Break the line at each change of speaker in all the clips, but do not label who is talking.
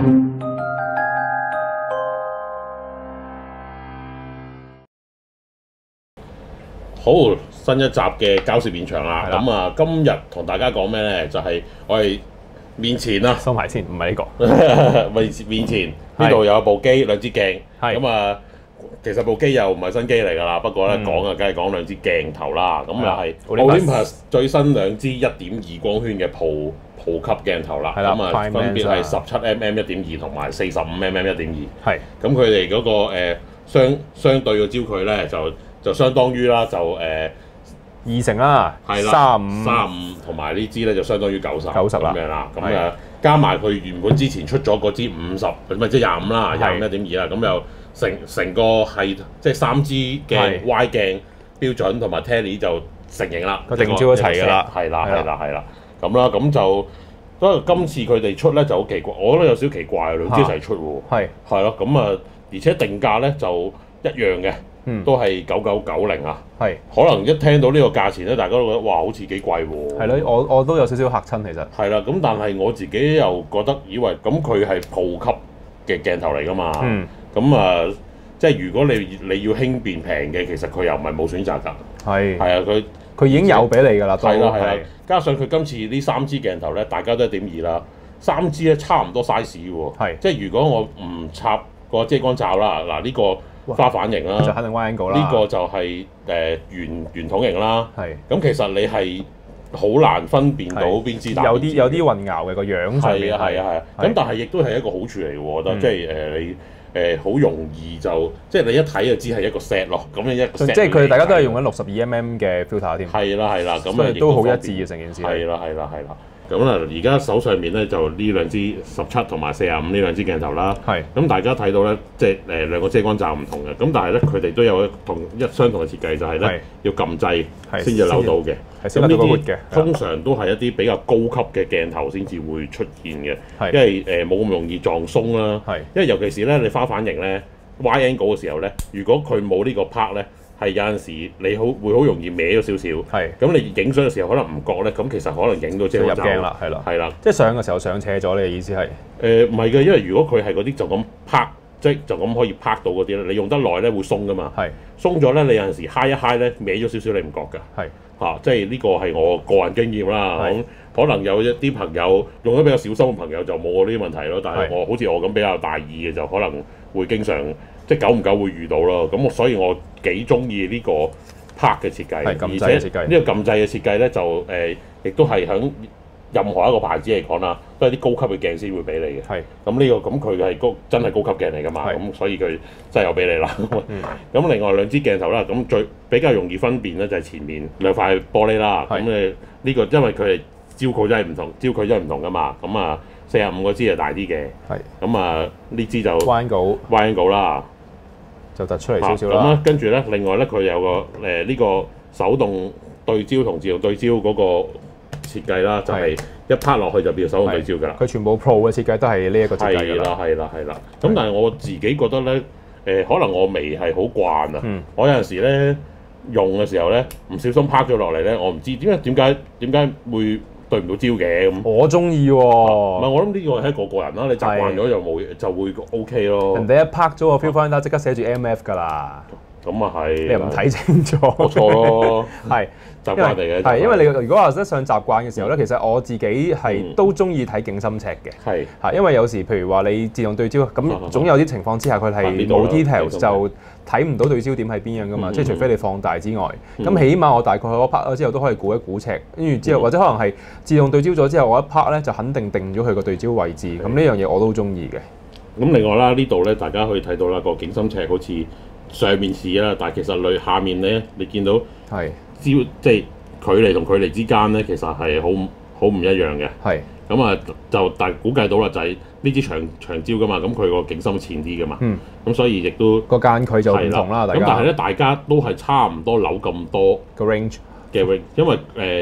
好，新一集嘅交涉現場啦。咁啊，今日同大家講咩咧？就係、我哋面前啊，
收埋先，唔係呢個。
面前呢度有部機、兩支鏡。咁啊，其實部機又唔係新機嚟㗎啦。不過咧講啊，梗係講兩支鏡頭啦。咁又係 Olympus 最新兩支1.2光圈嘅普級鏡頭啦。咁啊，分別係17mm 1.2同埋45mm 1.2。係。咁佢哋嗰個相對嘅焦距咧就相當於啦，就
2成啦，係啦，35
同埋呢支咧就相當於90
啦
咁樣啦。咁啊加埋佢原本之前出咗嗰支50，咪即係25啦，25 1.2啦。咁又成個係即係3支嘅 Y 鏡標準同埋 Tele 就成型啦，
個定焦一齊㗎啦。
係啦。咁啦，咁就所以今次佢哋出咧就好奇怪，我覺得有少少奇怪，兩支一齊出喎。係咯，咁啊，而且定價咧就一樣嘅。都係9990啊，可能一聽到呢個價錢咧，大家都覺得哇，好似幾貴喎。
係咯，我都有少少嚇親其實。係
啦，咁但係我自己又覺得以為咁佢係普級嘅鏡頭嚟㗎嘛。咁啊，即係如果你要輕便平嘅，其實佢又唔係冇選擇㗎。係啊，
佢已經有俾你㗎啦。
係啦，加上佢今次呢3支鏡頭咧，大家都1.2啦，3支咧差唔多 size 喎。即係如果我唔插個遮光罩啦，嗱呢個花瓣型啦，
就肯定 wide angle 啦。
呢個就係圓筒型啦。咁其實你係好難分辨到邊支大。
有啲混淆嘅個樣上面。
係啊。咁但係亦都係一個好處嚟嘅，我覺得，即係你好容易就即係你一睇就知係一個 set 咯。咁樣一個 set。
即係佢哋大家都係用緊62mm嘅 filter 添。
係啦，咁
啊都好一致嘅成件事。
係啦。咁啊，而家手上面咧就呢兩支17同埋45呢兩支鏡頭啦。咁大家睇到咧，即係兩個遮光罩唔同嘅。咁但係咧，佢哋都有相同嘅設計，就係咧要撳掣先至扭到嘅。咁呢啲通常都係一啲比較高級嘅鏡頭先至會出現嘅，因為冇咁容易撞鬆啦。因為尤其是咧你花瓣型咧 Y angle 嘅時候咧，如果佢冇呢個 part 咧，係有陣時你會好容易歪咗少少，咁你影相嘅時候可能唔覺咧，咁其實可能影到遮光罩入鏡啦，係啦，即係
上嘅時候上斜咗，你嘅意思係？
唔係嘅，因為如果佢係嗰啲就咁拍，即係就咁可以拍到嗰啲咧，你用得耐咧會鬆噶嘛，鬆咗咧你有陣時揩一揩咧歪咗少少你唔覺㗎，即係呢個係我個人經驗啦，可能有一啲朋友用得比較小心嘅朋友就冇我呢啲問題咯，但係我好似我咁比較大意嘅就可能會經常。即係久唔久會遇到咯，咁所以我幾中意呢個拍嘅設計，而且呢個撳掣嘅設計咧就亦都係響任何一個牌子嚟講啦，都係啲高級嘅鏡先會俾你嘅。咁呢個咁佢係真係高級鏡嚟㗎嘛，咁所以佢真係有俾你啦。咁另外兩支鏡頭啦，咁比較容易分辨咧就係前面兩塊玻璃啦。咁呢個因為佢係焦距真係唔同㗎嘛，咁啊45嗰支係大啲嘅，咁啊呢支就
Y angle
啦。
就突出嚟少少啦。
咁跟住咧，另外咧，佢有個呢個手動對焦同自動對焦嗰個設計啦，就係一拍落去就變手動對焦㗎啦。
佢全部 Pro 嘅設計都係呢一個設計㗎啦。
係啦。咁但係我自己覺得咧，可能我未係好慣啊。我有陣時咧用嘅時候咧，唔小心拍咗落嚟咧，我唔知點解會對唔到焦嘅咁。
我中意喎。唔係，
我諗呢個係個人啦，你習慣咗就會 OK 咯。
人哋一拍咗個 viewfinder即刻寫住 MF 㗎啦。
咁啊係。
你又唔睇清楚？
冇錯咯。
係
習慣嚟嘅。
係因為你如果話得上習慣嘅時候咧，其實我自己係都中意睇景深尺嘅。係因為有時譬如話你自動對焦，咁總有啲情況之下佢係冇 details 就睇唔到對焦點喺邊樣㗎嘛。即係除非你放大之外，咁起碼我大概我拍咗之後都可以估一估尺，跟住之後或者可能係自動對焦咗之後，我一拍咧就肯定定咗佢個對焦位置。咁呢樣嘢我都中意嘅。
咁另外啦，呢度咧大家可以睇到啦，個景深尺好似上面似啦，但係其實下面咧你見到即係距離同距離之間咧，其實係好唔一樣嘅。咁啊，但係估計到啦，就係呢支長焦㗎嘛，咁佢個景深淺啲㗎嘛。咁所以亦都
個間距就唔同啦。
咁但係咧，大家都係差唔多扭咁多
個 range
嘅 range，因為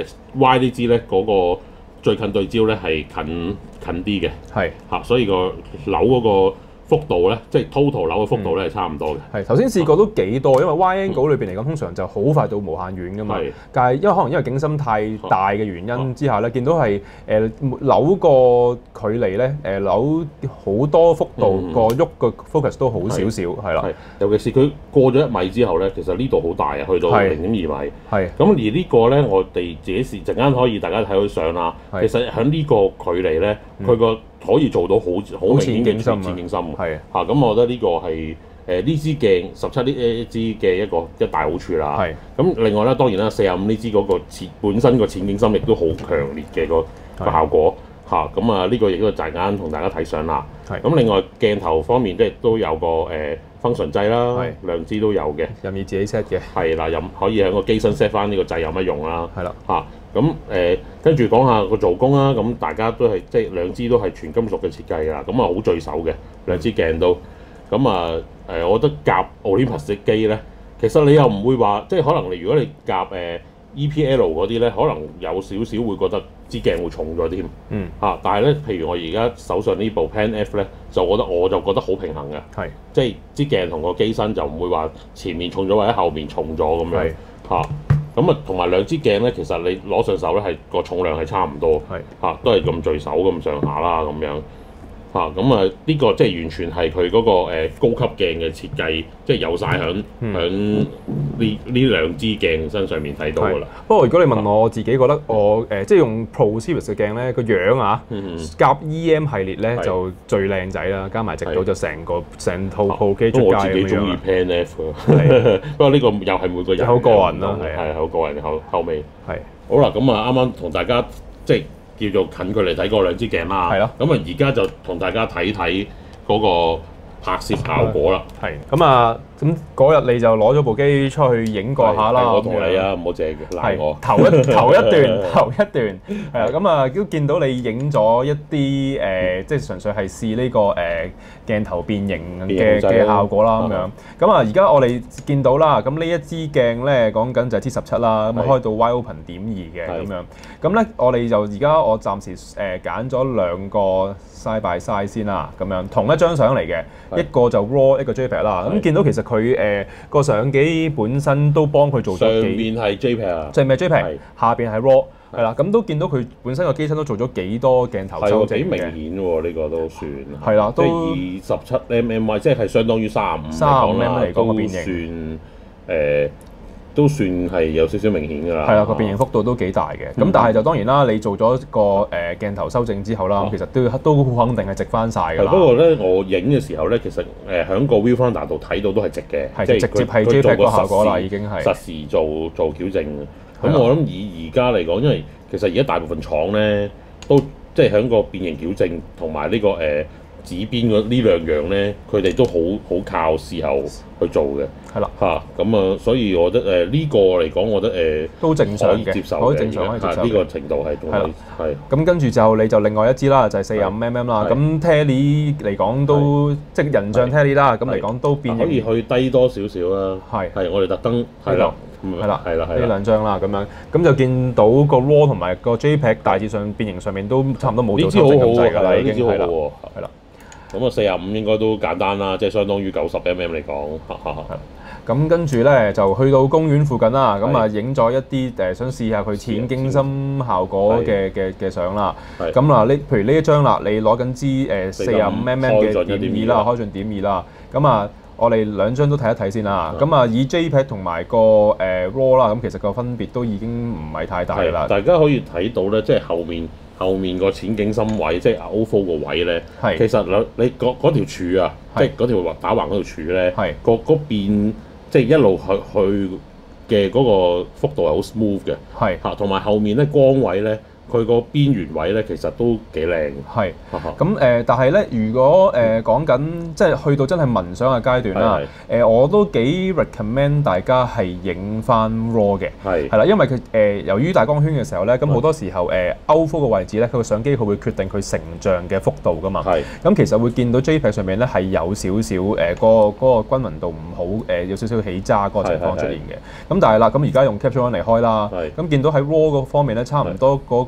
Y 呢支咧嗰個最近對焦咧係近啲嘅。所以個扭嗰個幅度咧，即係 total 扭嘅幅度咧係差唔多嘅。
係頭先試過都幾多，因為 Y angle 裏邊嚟講，通常就好快到無限遠噶嘛。但係可能因為景深太大嘅原因之下咧，見到係扭個距離咧，扭好多幅度個喐個 focus 都好少少，係啦。
尤其是佢過咗1米之後咧，其實呢度好大啊，去到0.2米。係。咁而呢個咧，我哋自己陣間可以大家睇到相啦。其實喺呢個距離咧，佢個可以做到好明顯嘅前景深。係啊。咁我覺得呢個係呢支鏡17呢支嘅一大好處啦。係。咁另外咧，當然啦，45呢支嗰個本身個前景深亦都好強烈嘅個效果。咁啊，呢個亦都陣間同大家睇相啦。咁另外鏡頭方面，即係都有個function 掣啦，兩支都有嘅，
任意自己 set 嘅。係
啦，可以喺個機身 set 翻呢個掣有乜用啦。係啦。咁跟住講下個做工啦。咁大家都係即係兩支都係全金屬嘅設計㗎。咁啊好聚手嘅兩支鏡都。咁啊我覺得夾 Olympus 嘅機咧，其實你又唔會話即係可能如果你夾EPL 嗰啲咧，可能有少少會覺得支鏡會重咗添。但係咧，譬如我而家手上呢部 Pen F 咧，我就覺得好平衡嘅。係。即係支鏡同個機身就唔會話前面重咗或者後面重咗咁樣。咁啊，同埋兩支鏡咧，其實你攞上手咧係個重量係差唔多。係。都係咁聚手咁上下啦咁樣。咁啊，呢個即係完全係佢嗰個高級鏡嘅設計，即係有晒響呢兩支鏡身上面睇到㗎啦。
不過如果你問我自己覺得我即係用 Pro Series 嘅鏡咧，個樣啊，夾 EM 系列咧就最靚仔啦，加埋直到就成套 Pro 機出街咁樣。我自己中意 Pen F
不過呢個又係每個人
好個人啦，
係好個人口味。係。好啦，咁啊啱啱同大家即係叫做近距離睇過兩支鏡啦，係咯。咁啊，而家就同大家睇睇嗰個拍攝效果啦。係。咁啊，
咁嗰日你就攞咗部機出去影過下啦。
我同你啊，唔好借賴我。
頭一段係啊。咁啊，都見到你影咗一啲即係純粹係試呢個鏡頭變形嘅效果啦咁樣。咁啊，而家我哋見到啦，咁呢一支鏡咧講緊就係 T17啦，咁開到 Wide Open 0.2嘅咁樣。咁咧，我哋就而家我暫時揀咗兩個 side by side 先啦，咁樣同一張相嚟嘅，一個就 RAW， 一個 JPEG 啦。咁見到其實佢個相機本身都幫佢做咗
上邊係 JPEG 啊，
上面係 JPEG，下邊係 RAW， 係啦。咁都見到佢本身個機身都做咗幾多鏡頭修正嘅，
幾明顯喎，呢個都算
係啦，
都27 mm， 即係相當於35
mm 嚟講個變形，
都算係有少少明顯㗎啦。
係啦，個變形幅度都幾大嘅。咁但係就當然啦，你做咗個鏡頭修正之後啦，其實都好肯定係直翻晒㗎啦。
不過咧，我影嘅時候咧，其實喺個 viewfinder 度睇到都係直嘅，
係直接係 JPEG 個效果啦，已經係
實時做矯正。咁我諗以而家嚟講，因為其實而家大部分廠咧都即係喺個變形矯正同埋呢個指邊呢兩樣咧，佢哋都好靠事後去做嘅。係啦，咁啊，所以我覺得呢個嚟講，我覺得
都正常嘅，
可以接受
可以正常可以接受
呢個程度係仲係。
咁跟住你就另外一支啦，就係45mm啦。咁 Tele 嚟講都即係人像 Tele 啦，咁嚟講都變形
可以去低多少少啦。係我哋特登係啦，
呢兩張啦，咁樣咁就見到個 RAW 同埋個 JPEG 大致上變形上面都差唔多冇做修正咁滯㗎啦，已經係啦，係啦。
咁啊45應該都簡單啦，即係相當於90mm嚟講。
咁跟住咧就去到公園附近啦，咁啊影咗一啲想試下佢淺景深效果嘅相啦。咁嗱，譬如呢一張啦，你攞緊支45mm嘅0.2啦，開盡0.2啦。咁啊，我哋兩張都睇一睇先啦。咁啊，以 JPEG 同埋個RAW 啦，咁其實個分別都已經唔係太大啦。
大家可以睇到咧，即係後面個淺景深位，即係 OFO 個位咧，其實你嗰條柱啊，即係嗰條打橫嗰條柱咧，嗰邊即係一路去嘅嗰個幅度係好 smooth 嘅，同埋後面咧光位咧，佢個邊緣位咧其實都幾靚。係，
咁但係咧，如果講緊即係去到真係紋相嘅階段啦，我都幾 recommend 大家係影翻 RAW 嘅，係啦，因為佢由於大光圈嘅時候咧，咁好多時候OFO嘅位置咧，佢個相機佢會決定佢成像嘅幅度噶嘛，咁其實會見到 JPEG 上面咧係有少少嗰個均勻度唔好，有少少起渣嗰個情況出現嘅。咁但係啦，咁而家用 Capture One 嚟開啦，咁見到喺 RAW 嗰方面咧，差唔多嗰個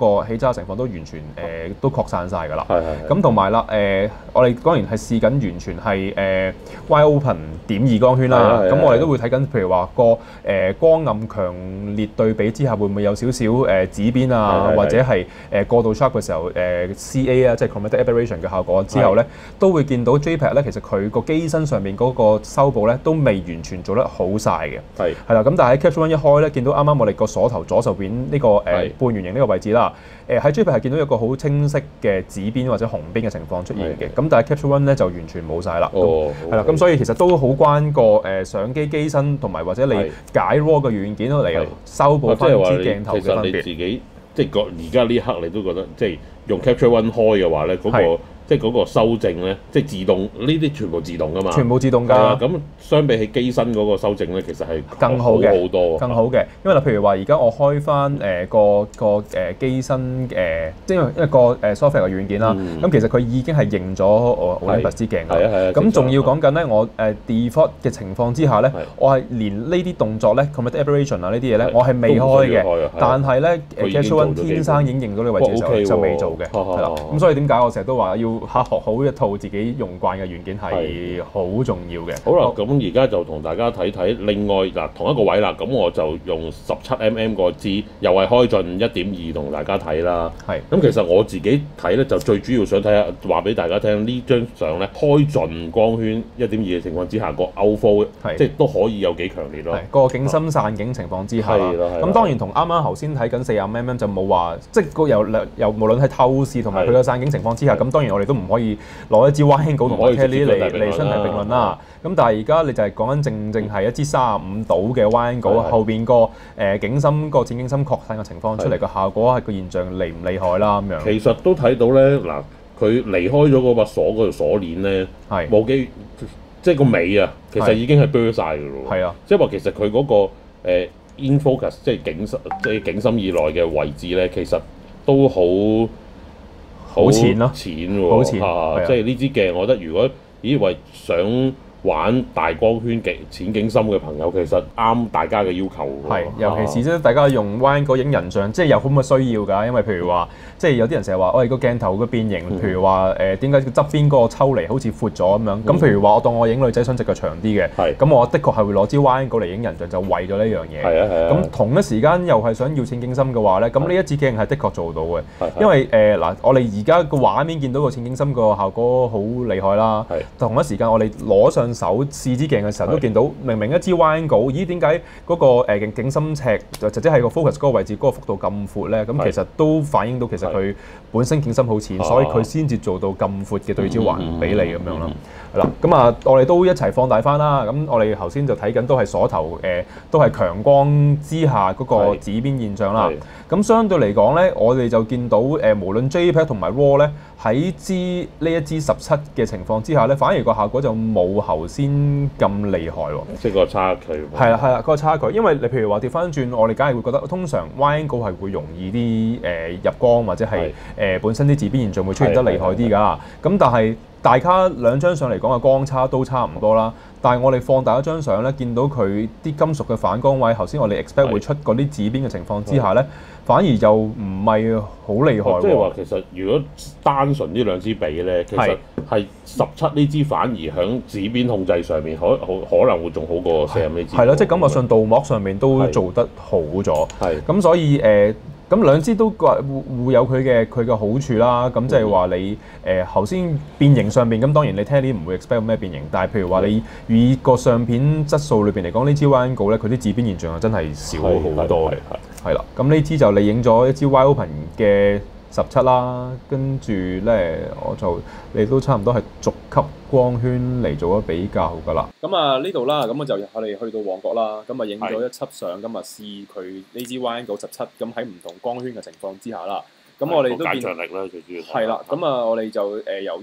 個氣渣情況都完全都擴散晒㗎啦。咁同埋啦我哋當然係試緊完全係wide open 0.2光圈啦。咁我哋都會睇緊，譬如話個光暗強烈對比之下，會唔會有少少紫邊啊，或者係過度 sharp 嘅時候CA 啊，即係 chromatic aberration 嘅效果之後咧，都會見到 JPEG 咧，其實佢個機身上面嗰個修補咧都未完全做得好晒嘅。係啦，咁但係喺 Capture One 一開咧，見到啱啱我哋個鎖頭左手邊呢個半圓形呢個位置啦，喺 JPEG 係見到一個好清晰嘅紫邊或者紅邊嘅情況出現嘅。咁但係 Capture One 咧就完全冇晒啦。係啦，咁所以其實都好關個相機機身同埋或者你解 RAW 嘅軟件嚟修補翻支鏡頭嘅分別。
其實你自己即係而家呢一刻你都覺得即係用 Capture One 開嘅話咧，嗰個即係嗰個修正咧，即係自動呢啲全部自動噶嘛，
全部自動㗎。
咁相比起機身嗰個修正咧，其實係
更好嘅，
好多，
更好嘅。因為譬如話，而家我開翻個機身即係一個software 嘅軟件啦。咁其實佢已經係認咗Olympus 支鏡㗎。咁仲要講緊咧，我default 嘅情況之下咧，我係連呢啲動作咧 chromatic aberration 啊呢啲嘢咧，我係未開嘅。但係咧Capture One 天生已經認到呢個位置就未做嘅，係啦。咁所以點解我成日都話要學好一套自己用慣嘅軟件係好重要嘅。
好啦，咁而家就同大家睇睇另外嗱同一個位啦，咁我就用17mm 個支，又係開進1.2同大家睇啦。咁其實我自己睇咧就最主要想睇下話俾大家聽呢張相咧開盡光圈1.2嘅情況之下，個 outflow 即係都可以有幾強烈咯。
個景深散景情況之下，咁當然同啱啱頭先睇緊40mm就冇話，即係個又無論係透視同埋佢個散景情況之下，咁當然我哋都唔可以攞一支 wide angle 同埋 Kelly 嚟相提並論啦。咁但係而家你就係講緊正係一支35度嘅 wide angle，後邊個景深個淺景深擴散嘅情況出嚟個效果係個現象厲唔厲害啦咁樣。
其實都睇到咧，嗱佢離開咗嗰把鎖嗰條鎖鏈咧，冇機即係個尾啊，其實已經係 burst 晒㗎咯。
係啊，
即係話其實佢嗰個in focus 即係景深以內嘅位置咧，其實都好
淺咯，
淺喎，即係呢支鏡，我覺得如果為想玩大光圈淺景深嘅朋友，其實啱大家嘅要求。
尤其是大家用 wide angle 影人像，即係有咁嘅需要㗎。因為譬如話，即係有啲人成日話，個鏡頭嘅變形，譬如話點解側邊嗰個抽離好似闊咗咁樣？咁譬如話，我當我影女仔想隻腳長啲嘅，咁我的確係會攞支 wide angle嚟影人像，就為咗呢樣嘢。咁同一時間又係想要淺景深嘅話咧，咁呢一支鏡係的確做到嘅。因為我哋而家個畫面見到個淺景深個效果好厲害啦。同一時間我哋攞上手試支鏡嘅時候都見到，明明一支 wide angle，咦點解嗰個景深尺就即係個 focus 嗰個位置嗰個幅度咁闊咧？咁其實都反映到其實佢本身景深好淺，所以佢先至做到咁闊嘅對焦環比例咁樣啦。係啦，咁我哋都一齊放大翻啦。咁我哋頭先就睇緊都係鎖頭都係強光之下嗰個紫邊現象啦。咁相對嚟講咧，我哋就見到無論 JPEG 同埋 RAW 咧，喺呢一支17嘅情況之下咧，反而個效果就冇頭先咁厲害喎。
即係個差距。
係啦，嗰個差距，因為你譬如話調翻轉，我哋梗係會覺得通常 wide angle 係會容易啲入光或者係本身啲紫邊現象會出現得厲害啲㗎。咁但係大家兩張相嚟講嘅光差都差唔多啦。但係我哋放大一張相咧，見到佢啲金屬嘅反光位，頭先我哋 expect 會出嗰啲紫邊嘅情況之下咧，反而就唔係好厲害喎。
即係話其實如果單純呢兩支比咧，其實係17呢支反而響紫邊控制上面可能會仲好過40呢支。係
咯，即係感覺上鍍膜上面都做得好咗。咁所以咁兩支都互有佢嘅好處啦。咁即係話你頭先變形上面，咁當然你聽啲唔會 expect 咩變形，但係譬如話你以個相片質素裏邊嚟講，呢支 wide angle 咧，佢啲紫邊現象係真係少好多嘅。係啦，咁呢支就你影咗一支 wide open 嘅17啦，跟住咧你都差唔多係逐級光圈嚟做咗比較㗎啦。咁呢度啦，咁我哋去到旺角啦，咁影咗一輯相，咁試佢呢支 wide angle 17，咁喺唔同光圈嘅情況之下啦，咁我哋都見
解像力啦，最主要
係啦，咁我哋就由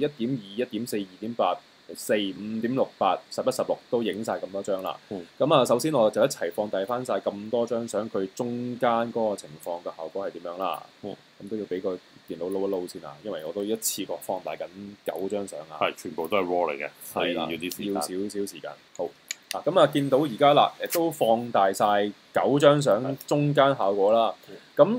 1.2、1.4、2.8、4、5.68、11、16都影晒咁多張啦。咁首先我就一齊放大翻晒咁多張相，佢中間嗰個情況嘅效果係點樣啦？咁都要俾個電腦撈一撈先啊，因為我都一次過放大緊9張相啊。
全部都係 RAW 嚟嘅，
係啦，要少少時間。好咁見到而家啦，都放大晒9張相中間效果啦。咁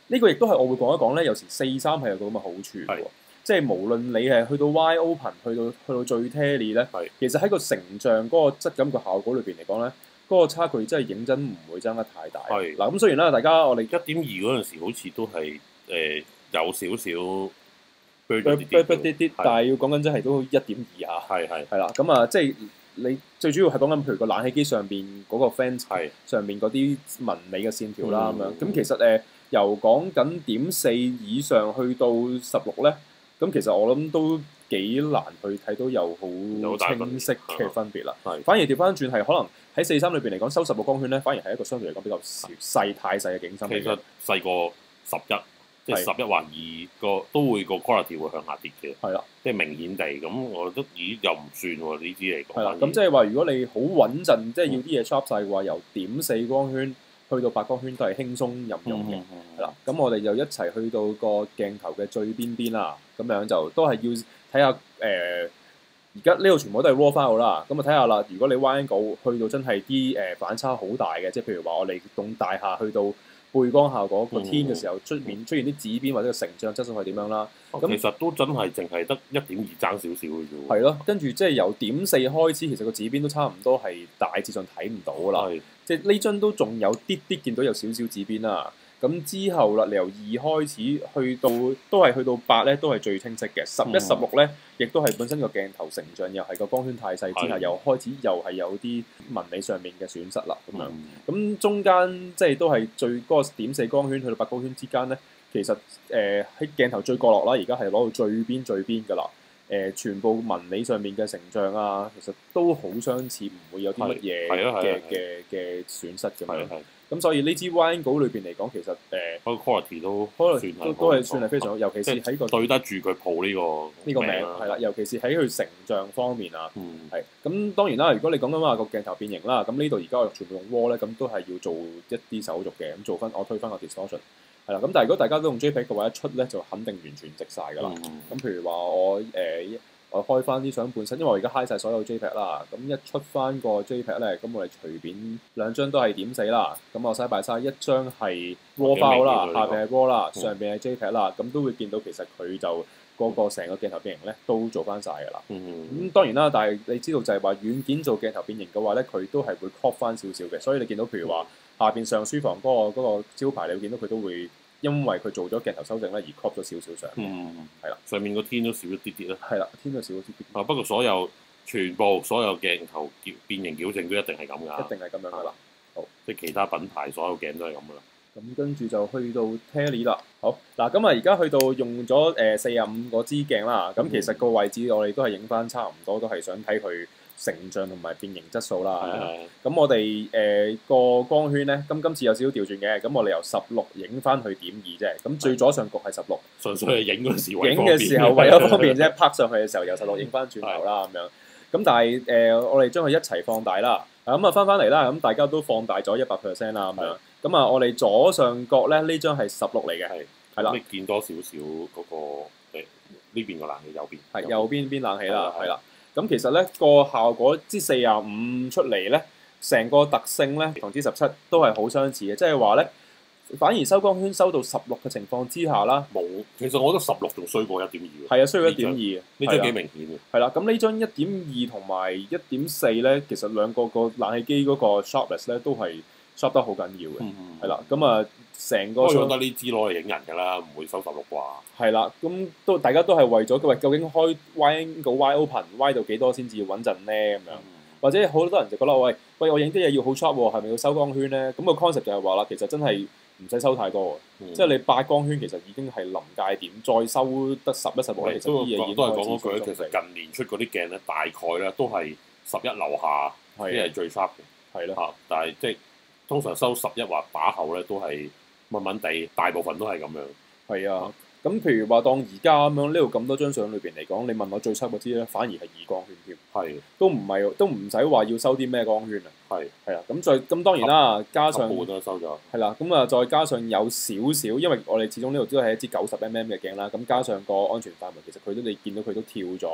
呢個亦都係我會講一講咧，有時4:3係有個咁嘅好處嘅，即係無論你係去到 wide open，去到最 tele 咧，其實喺個成像嗰個質感個效果裏邊嚟講咧，嗰個差距真係認真唔會爭得太大。嗱咁雖然啦，大家我哋
1.2嗰陣時好似都係有少少。
啲，但係要講緊真係都1.2下，係啦，咁啊，即係你最主要係講緊譬如個冷氣機上邊嗰個 fan 上面嗰啲紋理嘅線條啦咁樣，咁其實由講緊0.4以上去到16咧，咁其實我諗都幾難去睇到有好清晰嘅分別啦。反而調翻轉係可能喺4:3裏邊嚟講，收10個光圈咧，反而係一個相對嚟講比較細太細嘅景深。
其實細過11。即係11或2個都會個 quality 會向下跌嘅，
係啦，
即係明顯地咁，我覺得又唔算喎呢支嚟講。
係啦，咁即係話如果你好穩陣，即係要啲嘢 sharp 曬嘅話，由0.4光圈去到8光圈都係輕鬆任用嘅，係啦。咁我哋就一齊去到個鏡頭嘅最邊啦，咁樣就都係要睇下而家呢度全部都係 raw file 啦，咁啊睇下啦，如果你 wide angle 去到真係啲反差好大嘅，即係譬如話我哋棟大廈去到背光效果個天嘅時候出現啲紫邊或者個成像質素係點樣啦？
咁其實都真係淨係得1.2爭少少嘅啫喎。
係咯，跟住即係由0.4開始，其實個紫邊都差唔多係大致上睇唔到啦。即係呢張都仲有啲見到有少少紫邊啦。咁之後啦，你由2開始去到都係去到8咧，都係最清晰嘅。11、16咧，亦都係本身個鏡頭成像又係個光圈太細之下，又開始又係有啲紋理上面嘅損失啦。咁樣咁中間即係都係最嗰個0.4光圈去到8光圈之間咧，其實喺鏡頭最角落啦，而家係攞到最邊㗎啦。全部紋理上面嘅成像啊，其實都好相似，唔會有啲乜嘢嘅損失咁樣。咁所以呢支 wide angle 裏邊嚟講，其實
個 quality 都
係算係非常好，尤其是喺個
對得住佢鋪呢個
名係啦，尤其是喺佢成像方面啊，係咁當然啦。如果你講緊話個鏡頭變形啦，咁呢度而家我全部用 RAW 咧，咁都係要做一啲手續嘅，咁做翻我推翻個 distortion。係啦，咁但係如果大家都用 JPEG 嘅話，一出咧就肯定完全直晒㗎啦。咁譬如話我開翻啲相本身，因為我而家 high 晒所有 JPEG 啦，咁一出翻個 JPEG 咧，咁我哋隨便2張都係0.4啦，咁我 side by side 一張係 RAW file 啦，下邊係 RAW 啦，上邊係 JPEG 啦，咁都會見到其實佢就嗰個成個鏡頭變形咧都做翻晒㗎啦。咁當然啦，但係你知道就係話軟件做鏡頭變形嘅話咧，佢都係會 crop 翻少少嘅，所以你見到譬如話下邊上書房嗰個招牌，你會見到佢都會。因為佢做咗鏡頭修正咧，而 crop 咗少少上，係啦，
上面個天都少咗啲啦，
係啦，天都少咗啲啲。
不過全部所有鏡頭變形矯正都一定係咁㗎，
一定係咁樣㗎啦。好，
即係其他品牌所有鏡都係咁㗎啦。
咁跟住就去到 Tele 啦。好，嗱咁啊，而家去到用咗45嗰支鏡啦。咁其實個位置我哋都係影翻差唔多，都係想睇佢成像同埋變形質素啦。咁我哋個光圈咧，今次有少少調轉嘅。咁我哋由16影翻去0.2啫。咁最左上角係16，
純粹係影嗰時
影嘅時候為咗方便啫，拍上去嘅時候由16影翻轉頭啦咁樣。咁但係我哋將佢一齊放大啦。咁啊翻嚟啦，咁大家都放大咗100% 啦咁樣。咁啊，我哋左上角咧呢張係16嚟嘅，係啦。
你見多少少嗰個呢邊個冷氣右邊，
係右邊冷氣啦，係啦。咁其實咧個效果之45出嚟咧，成個特性咧同之17都係好相似嘅，即係話咧反而收光圈收到16嘅情況之下啦，
冇。其實我覺得16仲衰過1.2嘅。
係啊，衰過1.2。
呢張幾明顯嘅。
係啦，咁呢張1.2同埋1.4咧，其實兩個冷氣機嗰個 sharpness 咧都係 sharp 得好緊要嘅。係啦，咁啊成個。我覺得呢支攞嚟影人㗎啦，唔會收16啩。係啦，咁大家都係為咗喂，究竟開 wide open 到幾多先至穩陣咧咁樣？或者好多人就覺得喂，我影啲嘢要好 sharp 喎，係咪要收光圈咧？咁個 concept 就係話啦，其實真係唔使收太多嘅，即係你8光圈其實已經係臨界點，再收得11、16咧，其實啲嘢已經
都係講嗰句，其實近年出嗰啲鏡咧，大概咧都係11樓下先係最 sharp 嘅，係咯。但係即係通常收11或打後咧，都係悶悶地，大部分都係咁樣。係啊。
咁譬如話當而家咁樣呢度咁多張相裏邊嚟講，你問我最sharp嗰支咧，反而係2光圈添。係。都唔使話要收啲咩光圈啊。係啊。咁當然啦，加上
都收咗。
係啦，咁啊再加上有少少，因為我哋始終呢度都係一支90mm嘅鏡啦，咁加上個安全範圍，其實佢都你見到佢都跳咗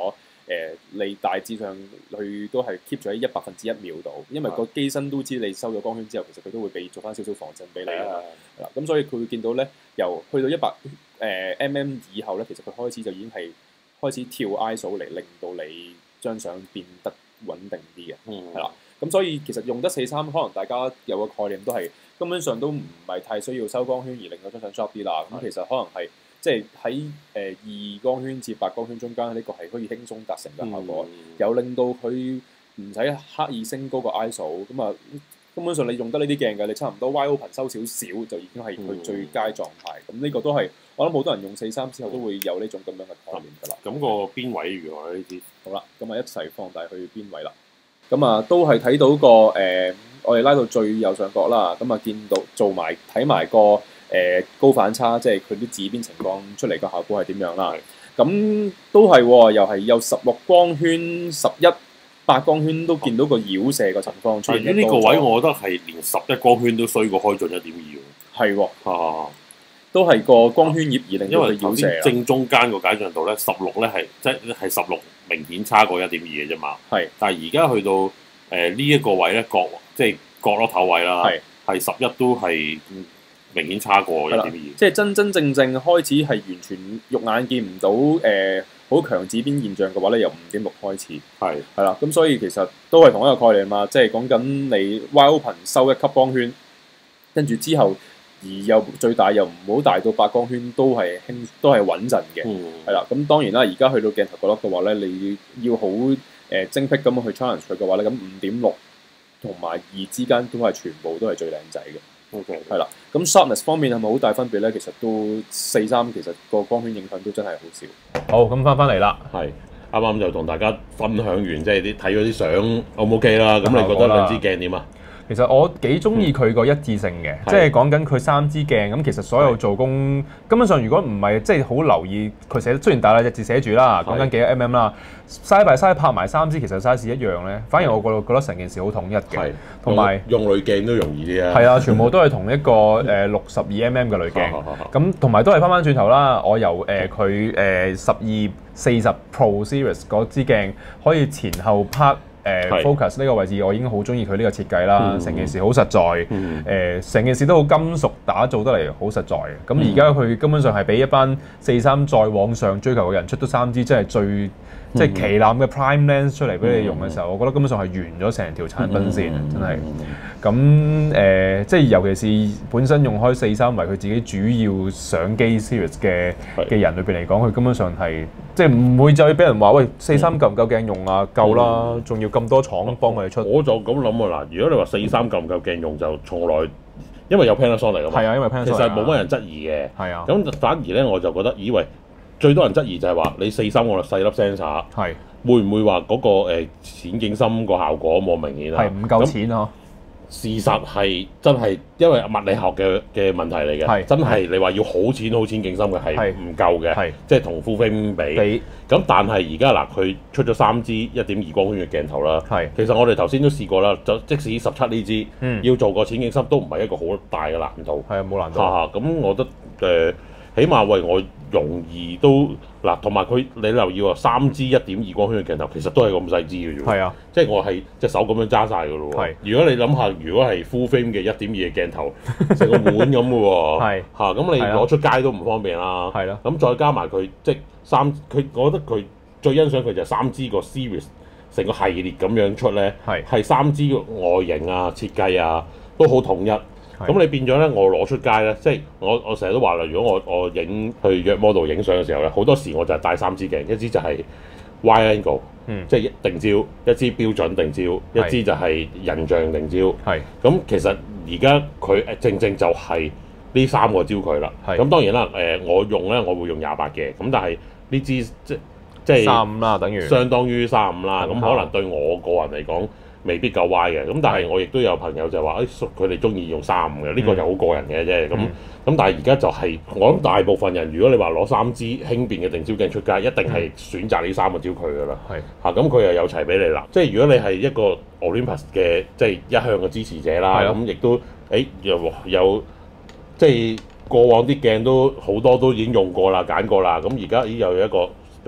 你大致上佢都係 keep 咗喺1/1秒度，因為個機身都知你收咗光圈之後，其實佢都會做翻少少防震俾你啦。係啦，咁所以佢會見到咧，由去到100mm 以後咧，其實佢開始就已經係開始跳 ISO 嚟令到你張相變得穩定啲嘅。係啦，咁所以其實用得4:3，可能大家有個概念都係根本上都唔係太需要收光圈而令到張相 sharp 啲啦。咁其實可能係即係喺2光圈至8光圈中間呢個係可以輕鬆達成嘅效果，又令到佢唔使刻意升高個 ISO。咁啊，根本上你用得呢啲鏡嘅，你差唔多 wide open 收少少就已經係佢最佳狀態。咁呢個都係我諗好多人用4:3之後都會有呢種咁樣嘅概念㗎啦。
咁個邊位如何呢啲？
好啦，咁啊一齊放大去邊位啦。咁啊都係睇到個我哋拉到最右上角啦。咁啊見到睇埋個高反差，即係佢啲紫邊情況出嚟個效果係點樣啦？咁都係又係有16光圈、8光圈都見到個繞射個情況出現。
呢個位我覺得係連11光圈都衰過開進1.2喎。
係喎，都係個光圈葉而令到佢繞射。
正中間個解像度咧，16咧係即係16明顯差過1.2嘅啫嘛。係，但係而家去到呢一個位咧，即係角落頭位啦，係11都係明顯差過1.2。
即係真正開始係完全肉眼見唔到好強紫邊現象嘅話咧，由5.6開始。係啦，咁所以其實都係同一個概念嘛，即係講緊你 wide open 收1級光圈，跟住之後而又最大又唔好大到8光圈，都係穩陣嘅。係啦，咁當然啦，而家去到鏡頭角落嘅話咧，你要好精闢咁去 challenge 佢嘅話咧，咁5.6同埋2之間都係全部都係最靚仔嘅。
OK，
係啦，咁 sharpness 方面係咪好大分別咧？其實都4:3，其實個光圈影響都真係好少。
好，咁翻嚟啦，
係啱啱就同大家分享完，即係睇咗啲相 O 唔 OK 啦？咁你覺得兩支鏡點啊？
其實我幾中意佢個一致性嘅，即係講緊佢3支鏡咁，其實所有做工根本上如果唔係即係好留意佢寫，雖然大隻字寫住啦，講緊幾多 mm 啦，side by side拍埋3支其實 size 一樣咧，反而我覺得成件事好統一嘅，同埋
用濾鏡都容易啲啊。
係啊，全部都係同一個62mm 嘅濾鏡，咁同埋都係翻轉頭啦，我由佢1240 Pro Series 嗰支鏡可以前後拍。focus 呢個位置我已經好中意佢呢個設計啦，成件事好實在，成件事都好金屬打造得嚟好實在嘅。咁而家佢根本上係俾一班4:3再往上追求嘅人出咗3支，真係最即係旗艦嘅 prime lens 出嚟俾你用嘅時候，我覺得根本上係完咗成條產品線，真係。咁即係尤其是本身用開4:3為佢自己主要相機 series 嘅人裏邊嚟講，佢根本上係即係唔會再俾人話喂4:3夠唔夠鏡用啊？夠啦，仲要咁多廠幫佢哋出。
我就咁諗啊嗱，如果你話4:3夠唔夠鏡用，就從來因為有 Panasonic 嚟㗎嘛。
係啊，因為 Panasonic
其實冇乜人質疑嘅。
係啊。
咁反而咧，我就覺得以為最多人質疑就係話你4:3我細粒 sensor 係會唔會話嗰個淺景深個效果冇明顯啊？
係唔夠淺啊！
事實係真係因為物理學嘅問題嚟嘅，真係你話要好淺景深嘅係唔夠嘅，即係同 full frame 比。咁但係而家嗱，佢出咗3支1.2光圈嘅鏡頭啦。其實我哋頭先都試過啦，就即使17呢支，要做個淺景深都唔係一個好大嘅難度。
係啊，冇難度。
咁我覺得起碼為我容易都嗱，同埋你留意喎，3支1.2光圈嘅鏡頭其實都係咁細支嘅啫。係啊，即係我係隻手咁樣揸晒㗎咯喎。如果你諗下，如果係 full frame 嘅1.2嘅鏡頭，成個碗咁嘅喎。咁你攞出街都唔方便啦。係咯。咁再加埋佢即係我覺得佢最欣賞佢就係3支個 series 成個系列咁樣出咧，係3支外形啊、設計啊都好統一。咁你變咗咧，我攞出街咧，即係我成日都話啦，如果我去約 model 影相嘅時候咧，好多時我就係帶3支鏡，一支就係 wide angle，即係定焦；一支標準定焦；一支就係人像定焦。咁其實而家佢正就係呢3個焦距啦。咁當然啦，我用咧，我會用28嘅，咁但係呢支即係
35啦，等於
相當於35啦。咁可能對我個人嚟講未必夠 wide 嘅，咁但係我亦都有朋友就話，佢哋中意用35嘅，呢個就好個人嘅啫。咁但係而家就係我諗大部分人，如果你話攞3支輕便嘅定焦鏡出街，一定係選擇呢3個焦距㗎啦。咁佢又有齊俾你啦。即係如果你係一個 Olympus 嘅即係一向嘅支持者啦，咁亦都有即係過往啲鏡都好多都已經用過啦、揀過啦。咁而家又有一個俾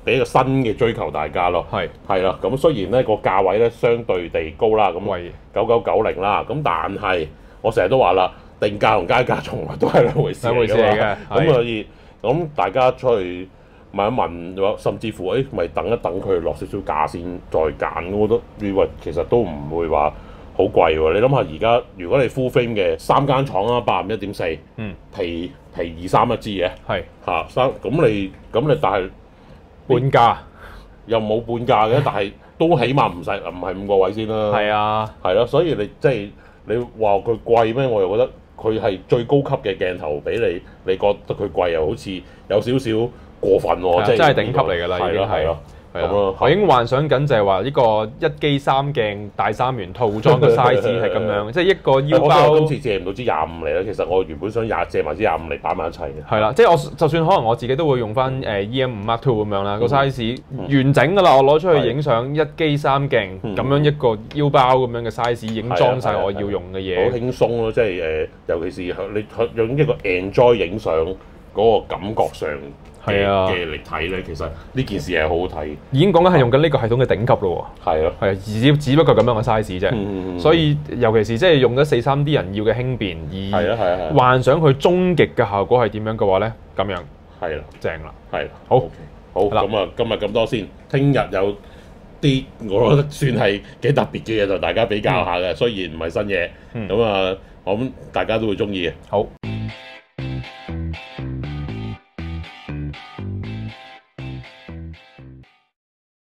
俾一個新嘅追求大家咯。係啦，咁雖然咧個價位咧相對地高啦，咁9990啦，咁但係我成日都話啦，定價同加價從來都係兩回事嚟嘅。咁所以咁大家出去問一問，甚至乎咪等一等佢落少少價先再揀。我覺得其實都唔會話好貴喎。你諗下而家如果你 full frame 嘅3間廠啦，81.4，皮23一支嘅，咁你但係
半價
又冇半價嘅，但係都起碼唔係5個位先啦。係咯，所以你即係你話佢貴咩？我又覺得佢係最高級嘅鏡頭俾你，你覺得佢貴又好似有少少過分喎。
真係頂級嚟㗎啦，已經係。咁咯，我已經幻想緊就係話呢個1機3鏡大三元套裝嘅 size 係咁樣，即係一個腰包。
我今次借唔到支25嚟啦，其實我原本想借埋支25嚟擺埋一齊嘅。
係啦，即係我就算可能我自己都會用翻EM5 Mark II 咁樣啦，個 size 完整㗎啦，我攞出去影相1機3鏡咁樣一個腰包咁樣嘅 size 已經裝晒我要用嘅嘢。
好輕鬆咯，即係尤其是你用一個 enjoy 影相嗰個感覺上。嘅嚟睇咧，其實呢件事係好好睇。
已經講緊係用緊呢個系統嘅頂級咯喎。
係咯，
係只不過咁樣嘅 size 啫。所以尤其是即係用咗4:3D 人要嘅輕便，而幻想佢終極嘅效果係點樣嘅話咧，咁樣
係啦，
正啦，
係
好，
好咁啊，今日咁多先。聽日有啲我覺得算係幾特別嘅嘢，同大家比較下嘅。雖然唔係新嘢，咁啊，我諗大家都會中意嘅。
好。